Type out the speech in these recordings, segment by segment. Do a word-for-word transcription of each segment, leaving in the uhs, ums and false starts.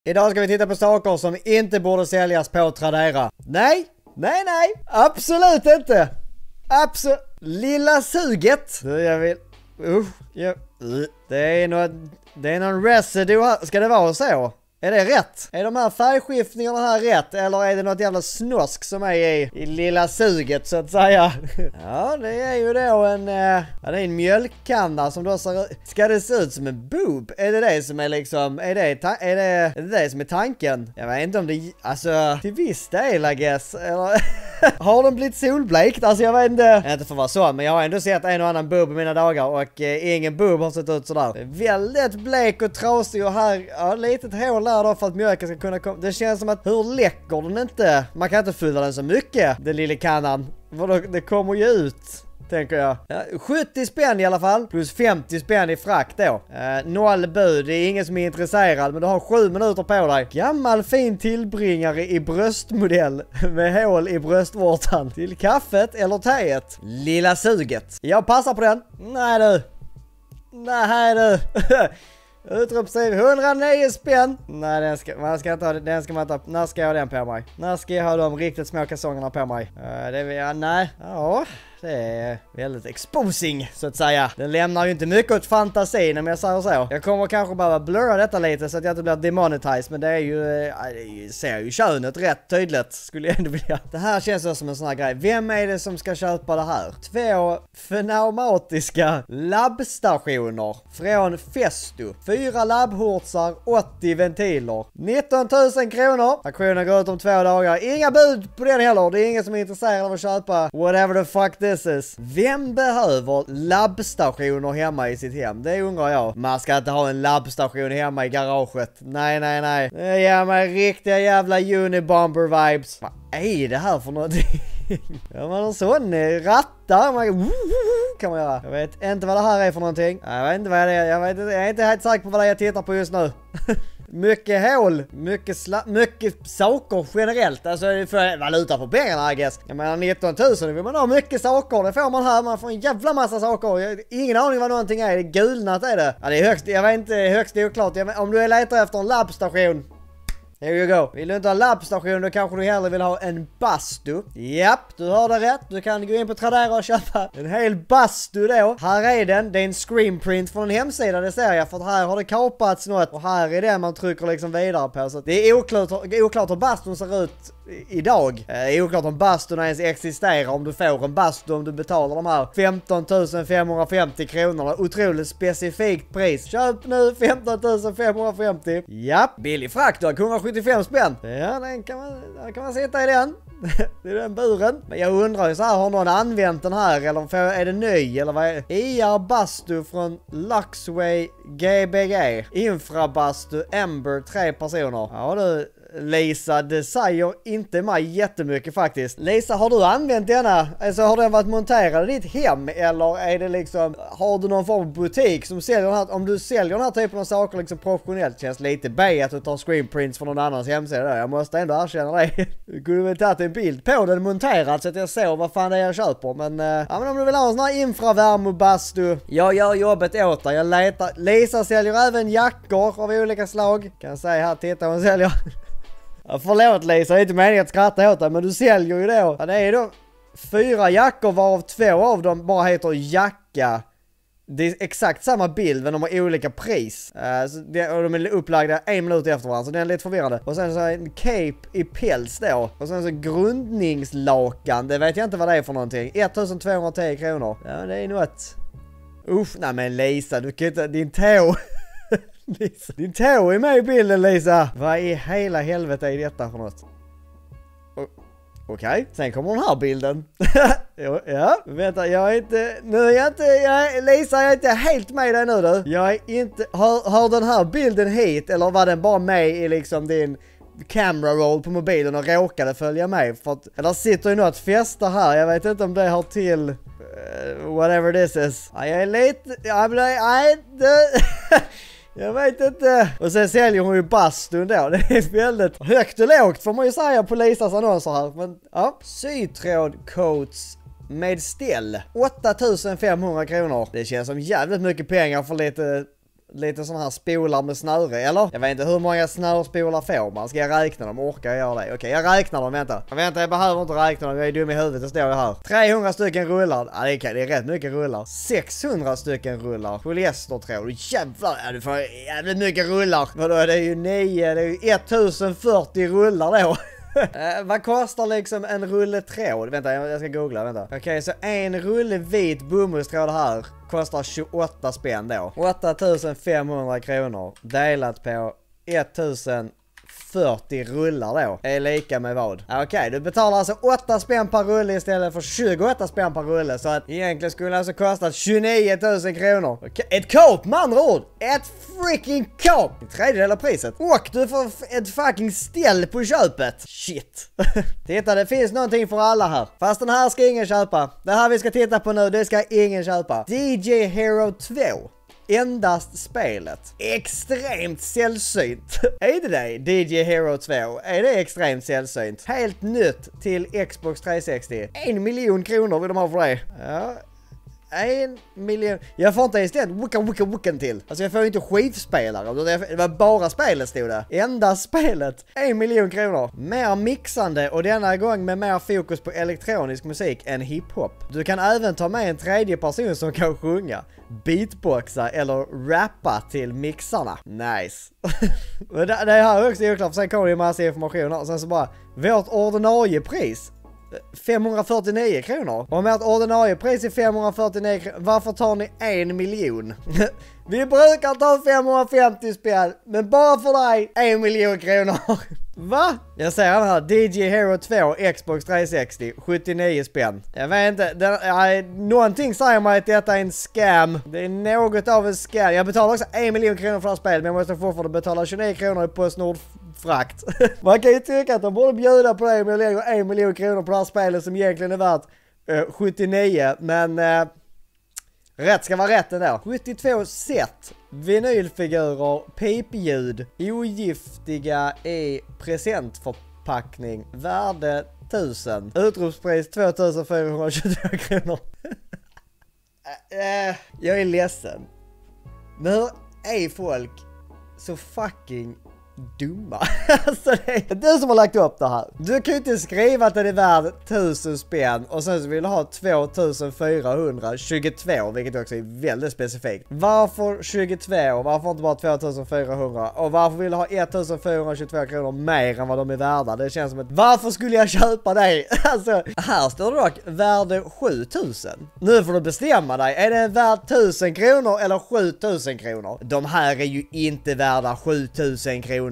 Idag ska vi titta på saker som inte borde säljas på Tradera. Nej, nej, nej, absolut inte. Absolut. Lilla suget. Du, jag vill... Uh, ja. Det är något... Det är någon residue här. Ska det vara så? Är det rätt? Är de här färgskiftningarna här rätt? Eller är det något jävla snosk som är i, i lilla suget så att säga? Ja, det är ju då en... Uh, ja, det är en mjölkkanna som då ser... Ska det se ut som en boob? Är det det som är liksom... Är det, är det, är det, det som är tanken? Jag vet inte om det... Alltså, till viss del I guess. Eller... Har den blivit solblekt? Alltså jag vet inte. Inte för att vara så, men jag har ändå sett en och annan boob i mina dagar. Och eh, ingen boob har sett ut sådär. Väldigt blek och trasig och här... Ja, litet hål där då för att mjölken ska kunna komma. Det känns som att hur läcker den inte? Man kan inte fylla den så mycket, den lilla kannan. För då, det kommer ju ut, tänker jag. Ja, sjuttio spänn i alla fall. Plus femtio spänn i frakt då. Eh, noll bud. Det är ingen som är intresserad. Men du har sju minuter på dig. Gammal fin tillbringare i bröstmodell. Med hål i bröstvårtan. Till kaffet eller teet. Lilla suget. Jag passar på den. Nej du. Nej du. Utropstecken hundranio spänn. Nej, den ska, man ska inte ha, den ska man inte ha. När ska jag ha den på mig? När ska jag ha de riktigt små kalsongerna på mig? Uh, det vill jag, nej. Ja, det är väldigt exposing så att säga. Den lämnar ju inte mycket åt fantasin om jag säger så. Jag kommer kanske bara blurra detta lite så att jag inte blir demonetized. Men det är ju, äh, det ser ju könet rätt tydligt. Skulle jag ändå vilja. Det här känns som en sån här grej. Vem är det som ska köpa det här? Två pneumatiska labbstationer från Festo. Fyra labbhortsar, åttio ventiler. nitton tusen kronor. Aktionen går ut om två dagar. Inga bud på den heller. Det är ingen som är intresserad av att köpa whatever the fuck this is. Vem behöver labbstationer hemma i sitt hem? Det undrar jag. Man ska inte ha en labbstation hemma i garaget. Nej, nej, nej. Det ger mig riktiga jävla Unibomber vibes. Vad är det här för någonting? Ja, man har sån rattar. Man kan man göra. Jag vet inte vad det här är för någonting. Jag vet inte vad det är. Jag, vet inte, jag är inte helt säker på vad det är jag tittar på just nu. Mycket hål, mycket sla mycket saker generellt. Alltså för valuta för pengarna I guess. Jag menar nitton tusen, vill man ha mycket saker. Det får man här, man får en jävla massa saker. Ingen aning vad någonting är, det är gulnat är det. Ja, det är högst, jag vet inte, högst oklart. Jag vet, om du är letar efter en labbstation. Here you go. Vill du inte ha labbstation, då kanske du hellre vill ha en bastu. Japp, du hörde rätt. Du kan gå in på Tradera och köpa en hel bastu då. Här är den. Det är en screenprint från en hemsida, det ser jag. För här har det kapats något. Och här är det man trycker liksom vidare på. Så det är oklart, oklart hur bastun ser ut idag. Det är oklart om bastun ens existerar. Om du får en bastu, om du betalar de här femton tusen femhundrafemtio kronorna. Otroligt specifikt pris. Köp nu femton tusen femhundrafemtio. Japp, billig frakt då. hundrasjuttiofem spänn. Ja, den kan man, där kan man sitta i den. Det är den buren. Men jag undrar ju så här, har någon använt den här? Eller är det ny? Eller vad är det? I R bastu från Luxway G B G. Infrabastu Ember, tre personer. Ja du, Lisa, det säger inte mig jättemycket faktiskt. Lisa, har du använt denna? Alltså har den varit monterad i ditt hem? Eller är det liksom, har du någon form av butik som säljer den här? Om du säljer den här typen av saker liksom professionellt, känns lite B att du tar screenprints från någon annans hemsida där. Jag måste ändå erkänna det. Du kunde väl tagit en bild på den monterad så att jag såg vad fan det är jag köper. Men, uh, ja, men om du vill ha en sån här infravärmobastu, jag gör jobbet åt dig. Jag letar. Lisa säljer även jackor av olika slag. Kan jag säga här, titta hon säljer. Ja, förlåt Lisa, det är inte meningen att skratta åt dig, men du säljer ju då. Ja, det är då fyra jackor varav två av dem bara heter jacka. Det är exakt samma bild men de har olika pris. Uh, så det, och de är upplagda en minut efter varandra, så det är lite förvirrande. Och sen så är en cape i päls då. Och sen så grundningslakan, det vet jag inte vad det är för någonting. ettusentvåhundratio kronor. Ja, det är något. Uff, nej men Lisa, du kan inte, din tå. Lisa. Din tå är med i bilden, Lisa. Vad i hela helvete är detta för något? Okej, okay. Sen kommer den här bilden. Ja, vänta, jag är inte... Nu är jag inte... Jag är, Lisa, jag är inte helt med dig nu du. Jag är inte... Har, har den här bilden hit, eller var den bara med i liksom din camera roll på mobilen och råkade följa med? För att... Eller sitter ju något fästa här. Jag vet inte om det har till... Uh, whatever this is. Ja, jag är lite... Jag blir... Nej, jag vet inte. Och sen säljer hon ju bastun då. Det är väldigt högt och lågt får man ju säga på Lisas annonser här. Men ja. Sytråd coats med ställ. åtta tusen femhundra kronor. Det känns som jävligt mycket pengar för lite lite sådana här spolar med snöre, eller? Jag vet inte hur många snörspolar får man. Ska jag räkna dem? Orkar jag göra det? Okej, okay, jag räknar dem, vänta. Vänta, jag behöver inte räkna dem, jag är dum i huvudet, det står jag här. trehundra stycken rullar, ja det är, det är rätt mycket rullar. sexhundra stycken rullar, polyestertråd, jävlar, ja du får jävligt mycket rullar. Vadå, det är ju nio, det är ju tusen fyrtio rullar då. Uh, vad kostar liksom en rulle tråd? Vänta, jag, jag ska googla, vänta. Okej, okay, så en rulle vit bomullstråd här kostar tjugoåtta spänn då. åtta tusen femhundra kronor delat på tusen fyrtio rullar då är lika med vad? Okej, okay, du betalar alltså åtta spänn per rulle istället för tjugoåtta spänn per rulle, så att egentligen skulle det alltså kosta tjugonio tusen kronor. Okay. Ett kåp med andra ord! Ett freaking kåp! En tredjedel av priset. Och du får ett fucking ställ på köpet. Shit. Titta, det finns någonting för alla här. Fast den här ska ingen köpa. Det här vi ska titta på nu, det ska ingen köpa. D J Hero två. Endast spelet. Extremt sällsynt. Är det det? D J Hero två. Är det extremt sällsynt? Helt nytt till Xbox trehundrasextio. En miljon kronor vill de ha för det. Ja. En miljon. Jag får inte ens det wicka wicka wicka till. Alltså jag får ju inte skivspelare. Det var bara spelet stod det. Enda spelet. En miljon kronor. Mer mixande och denna gång med mer fokus på elektronisk musik än hiphop. Du kan även ta med en tredje person som kan sjunga, beatboxa eller rappa till mixarna. Nice. det, det här är också oklart, för sen kommer det ju massa information och sen så bara, vårt ordinarie pris femhundrafyrtionio kronor. Och med ett ordinarie pris är femhundrafyrtionio kronor, varför tar ni en miljon? Vi brukar ta femhundrafemtio spänn, men bara för dig en miljon kronor. Va? Jag säger den här, D J Hero två Xbox trehundrasextio, sjuttionio spänn. Jag vet inte, den, ja, någonting säger mig att detta är en scam. Det är något av en scam. Jag betalar också en miljon kronor för det här spelet, men jag måste fortfarande betala tjugonio kronor i Postnord frakt. Man kan ju tycka att de borde bjuda på det med att lägga en miljon kronor på det här spelet som egentligen är värt uh, sjuttionio, men uh, rätt ska vara rätt ändå. sjuttiotvå set, vinylfigurer, pipljud, ogiftiga i presentförpackning, värde tusen, utropspris tvåtusenfyrahundratjugotvå kronor. uh, jag är ledsen. Men hur är folk så fucking dumma? Alltså det är du som har lagt upp det här. Du kan ju inte skriva att det är värd tusen spänn och sen så vill du ha tvåtusenfyrahundratjugotvå, vilket också är väldigt specifikt. Varför tjugotvå? Varför inte bara tvåtusenfyrahundra? Och varför vill du ha ettusenfyrahundratjugotvå kronor mer än vad de är värda? Det känns som ett, varför skulle jag köpa dig? Alltså, här står det dock värde sjutusen. Nu får du bestämma dig. Är det värd tusen kronor eller sjutusen kronor? De här är ju inte värda sjutusen kronor.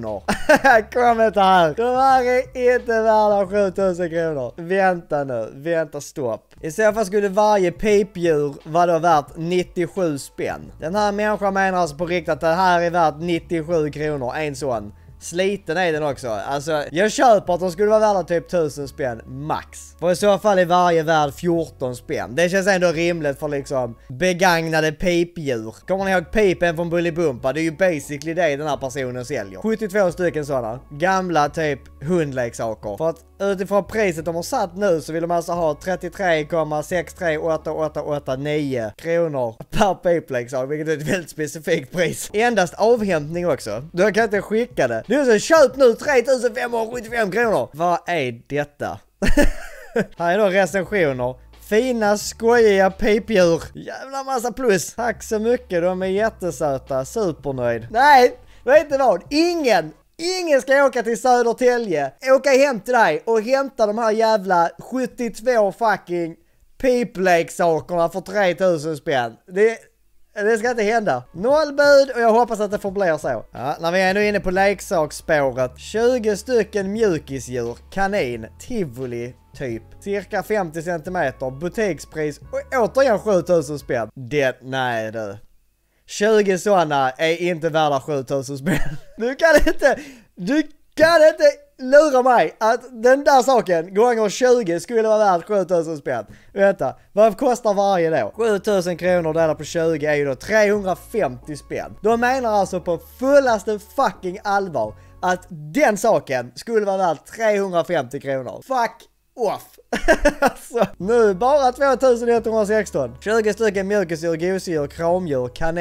Kom inte här. De här är inte värda sjutusen kronor. Vänta nu. Vänta, stopp. I så fall skulle varje pipdjur vara då värt nittiosju spänn. Den här människan menar alltså på riktigt att det här är värt nittiosju kronor. En sån. Sliten är den också. Alltså, jag köper att de skulle vara värda typ tusen spänn max. För i så fall är varje värd fjorton spänn. Det känns ändå rimligt för liksom begagnade pipdjur. Kommer ni ihåg pipen från Bullybumpa? Det är ju basically det den här personen säljer. sjuttiotvå stycken sådana. Gamla typ hundleksaker. För att utifrån priset de har satt nu så vill de alltså ha trettiotre komma sex tre åtta åtta åtta nio kronor per pipleksak. Vilket är ett väldigt specifikt pris. Endast avhämtning också. Du kan inte skicka det. Du så köp nu trefemhundrasjuttiofem kronor. Vad är detta? Här är då recensioner. Fina, skojiga pipdjur. Jävla massa plus. Tack så mycket, de är jättesöta. Supernöjd. Nej, vet du vad? Ingen, ingen ska åka till Södertälje. Åka hem till dig och hämta de här jävla sjuttiotvå fucking pipleksakerna för tre tusen spänn. Det Det ska inte hända. Noll bud och jag hoppas att det förblir så. Ja, när vi är ändå inne på leksaksspåret. tjugo stycken mjukisdjur. Kanin. Tivoli typ. Cirka femtio centimeter. Butikspris. Och återigen sjutusen spänn. Det, nej du. tjugo sådana är inte värda sjutusen spänn. Du kan inte. Du kan inte lura mig att den där saken gånger tjugo skulle vara värd sjutusen spänn. Vänta, vad kostar varje då? sjutusen kronor delat på tjugo är ju då trehundrafemtio spänn. De menar alltså på fullaste fucking allvar att den saken skulle vara värd trehundrafemtio kronor. Fuck off. Alltså, nu bara tvåtusen etthundrasexton. tjugo stycken mjukisdjur, gosedjur, kramdjur, kanin.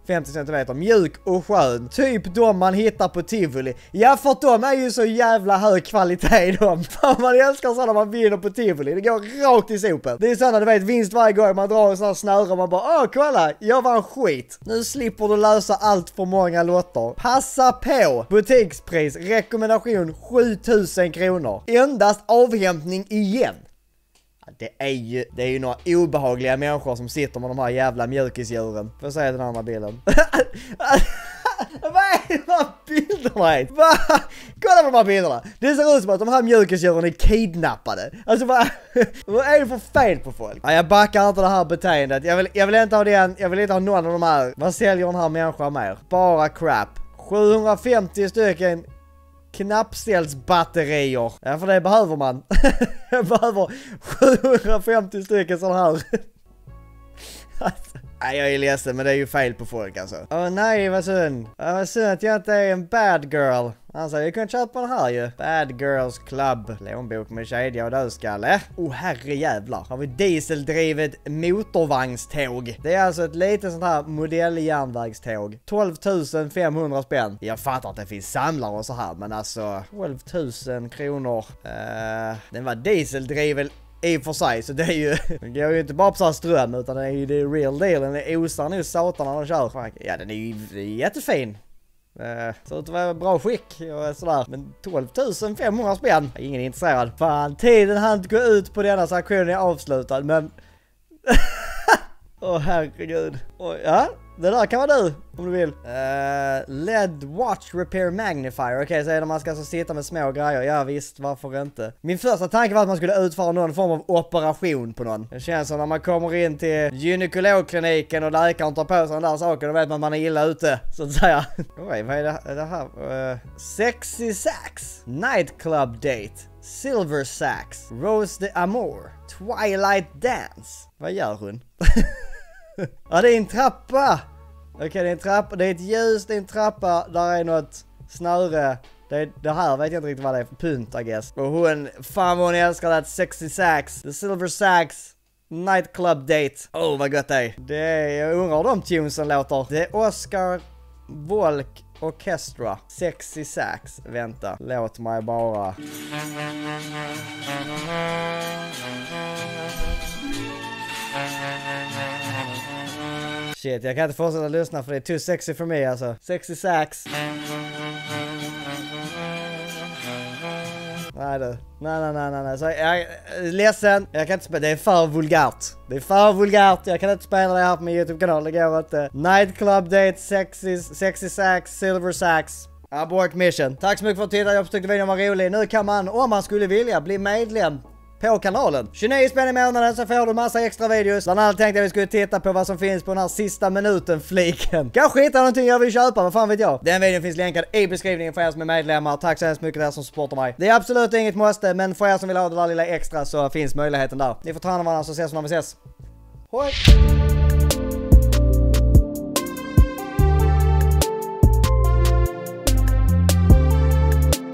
femtio centimeter, mjuk och skön. Typ de man hittar på Tivoli. Ja, för att de är ju så jävla hög kvalitet de. Fan, man älskar sådana man vinner på Tivoli. Det går rakt i sopen. Det är sådana, du vet, vinst varje gång man drar en sån här snöre och man bara, åh kolla, jag var en skit. Nu slipper du lösa allt för många lotter. Passa på! Butikspris, rekommendation sjutusen kronor. Endast avhämtning igen. Det är ju, det är ju några obehagliga människor som sitter med de här jävla mjukisdjuren. Får jag säga den andra bilden? Vad är de här bilderna? Va? Kolla på de här bilderna. Det ser ut som att de här mjukisdjuren är kidnappade. Alltså vad, vad är det för fel på folk? Ja, jag backar inte det här beteendet. Jag vill, jag vill inte ha den, jag vill inte ha någon av de här. Vad säljer den här människan mer? Bara crap. sjuhundrafemtio stycken knappställsbatterier. Ja, för det behöver man. Jag behöver sjuhundrafemtio stycken sådana här. Nej, jag är ledsen, men det är ju fel på folk alltså. Åh nej, vad synd. Ja, vad synd att jag inte är en bad girl. Alltså, jag kan köpa den här ju. Bad Girls Club. Lånbok med kedja och dödskalle. Oh, herre jävlar. Har vi dieseldrivet motorvagnståg. Det är alltså ett litet sånt här modelljärnvägståg. tolv tusen femhundra spänn. Jag fattar att det finns samlare och så här, men alltså tolv tusen kronor. Uh, den var dieseldriven i och för sig, så det är ju, det går ju inte bara på så här ström, utan det är ju det real deal. Den är osar nu satan när de kör. Ja, den är ju jättefin. Uh, så det var bra skick och sådär. Men tolv tusen femhundra spänn. Ingen är intresserad. Fan, tiden hann inte gå ut på denna, så aktionen är avslutad. Men åh oh, herregud. Oh, ja, det där kan vara du om du vill. uh, L E D Watch Repair Magnifier. Okej, okay, så är det man ska alltså sitta med små grejer. Ja visst, varför inte? Min första tanke var att man skulle utföra någon form av operation på någon. Det känns som när man kommer in till gynekologkliniken och läkaren tar på sig den där saken, då vet man att man är illa ute, så att säga. Oj, vad är det, är det här? Uh, Sexy Sax Nightclub Date, Silver Sax, Rose de Amour, Twilight Dance. Vad gör hon? Ja, det är en trappa. Okej, okay, det är en trappa. Det är ett ljus, det är en trappa. Där är något snöre. Det, det här vet jag inte riktigt vad det är för punt, I guess. Och hon, fan vad hon älskar det. Sexy Sax, The Silver Sax Nightclub Date. Oh, vad gott det är. Det är, jag undrar hur de tunesen låter. Det är Oscar Volk Orchestra, Sexy Sax. Vänta, låt mig bara. Shit, jag kan inte fortsätta lyssna för det är too sexy för mig alltså. Sexy Sax. Nej du. Nej, nej, nej, nej, nej. Så jag är ledsen. Jag kan inte spela. Det är för vulgärt. Det är för vulgärt. Jag kan inte spela det här på min YouTube-kanal. Det går inte. Nightclub Date, Sexy, sexy Sax, Silver Sax. Abort mission. Tack så mycket för att titta. Jag tyckte videon var rolig. Nu kan man, om man skulle vilja, bli medlem på kanalen. tjugonio spänn i månaden så får du massa extra videos. Bland annat tänkte jag vi skulle titta på vad som finns på den här sista minuten fliken. Kanske hitta någonting jag vill köpa, vad fan vet jag. Den videon finns länkad i beskrivningen för er som är medlemmar. Tack så hemskt mycket till er som supportar mig. Det är absolut inget måste, men för er som vill ha det där lilla extra så finns möjligheten där. Ni får ta hand om varandra så ses vi när vi ses. Hej!